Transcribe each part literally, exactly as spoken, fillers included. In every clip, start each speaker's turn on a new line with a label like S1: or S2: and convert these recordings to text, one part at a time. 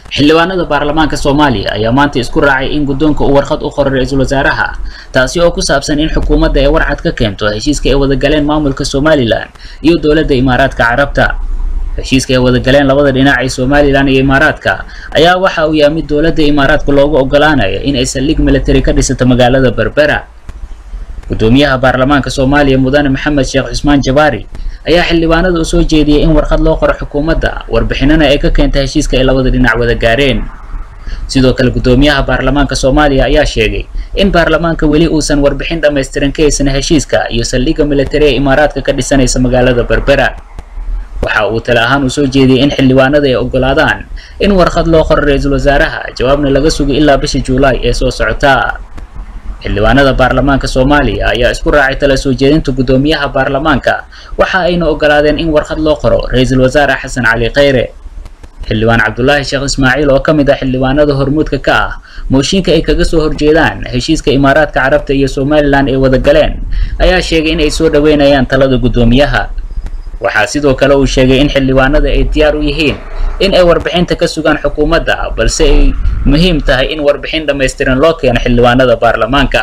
S1: xildhibaanada baarlamaanka Soomaaliya ayaa maanta isku raacay in guddoonka uu warqad u qoray ra'iisul wasaaraha taasi oo ku saabsan in xukuumadda ay warcad ka keento heshiiska ay wada galeen maamulka Somaliland iyo dawladda Imaaraadka Carabta. heshiiska ay wada galeen labada dhinac ee Somaliland iyo Imaaraadka ayaa waxa uu yahay mid dawladda Imaaraadka loogu ogolaanayo in ay saldhig military ka dhisato magaalada Berbera. gudoomiyaha baarlamaanka Soomaaliya Mudane Maxamed Sheekh Cusmaan Jabaari ayaa xildhibaanada u soo jeediyay in warqad loo qoro xukuumadda warbixinana ay ka keentay heshiiska ay labada dhinac wada gaareen. sidoo kale gudoomiyaha baarlamaanka Soomaaliya ayaa sheegay in baarlamaanka weli uusan warbixin dhameystiran ka haysan heshiiska iyo saldhigga military ee Imaaraadka ka dhisanaysa magaalada Berbera. waxa uu tala ahaan u soo jeediyay in xildhibaanada ay ogolaadaan in warqad loo qoro ra'iisul wasaaraha jawaabna laga sugo ilaa bisha Juulaay ee soo socota. xildhibaanada baarlamaanka Soomaaliya ayaa isku raacay tala soo jeedinta gudoomiyaha baarlamaanka waxa ayna ogolaadeen in warqad loo qoro ra'iisul wasaare Xasan Cali Khayre. xildhibaan Cabdullaahi Sheekh Ismaaciil oo kamid ah xildhibaanada hormuudka ka ah mooshinka ay kaga soo horjeedaan heshiiska Imaaraadka Carabta iyo Somaliland ay wada galeen ayaa sheegay in ay soo dhaweynayaan talada gudoomiyaha. waxaa sidoo kale uu sheegay in xildhibaanada ay diyaar u yihiin in ay warbixinta ka sugaan xukuumadda balse ay muhiim tahay in warbixin dhameystiran loo keeno xildhibaanada baarlamaanka.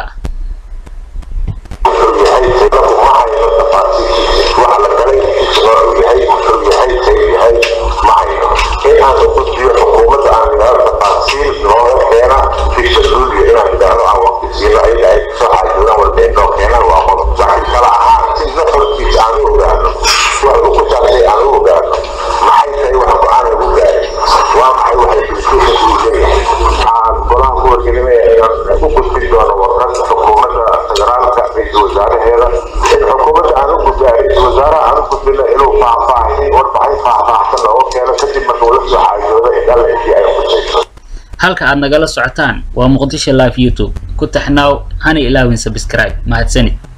S1: halka aad nagala socotaan waa Muqdisho Live YouTube ku taxnaaw hana ilaawin subscribe mahadsanid.